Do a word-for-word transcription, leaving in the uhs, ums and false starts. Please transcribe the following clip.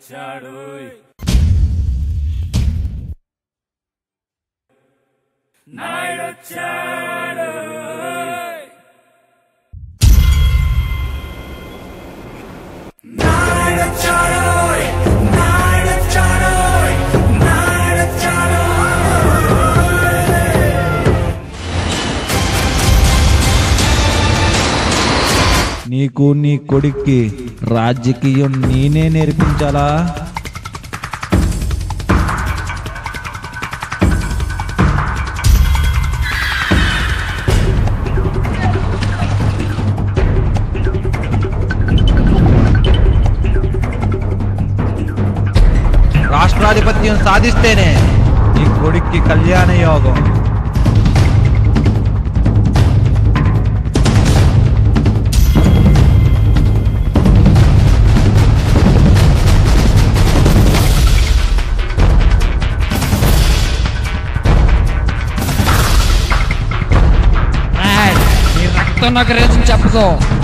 నాయుడొచ్చాడు నాయుడొచ్చాడు నాయుడొచ్చాడు నాయుడొచ్చాడు నాయుడొచ్చాడు నీకు నీ కొడుక్కి రాజకీయం నేనే నేర్పించాలా? రాష్ట్రాధిపత్యం సాధిస్తేనే నీ కొడుక్కి కళ్యాణ యోగం. నాకు రేసం చెప్పుకో.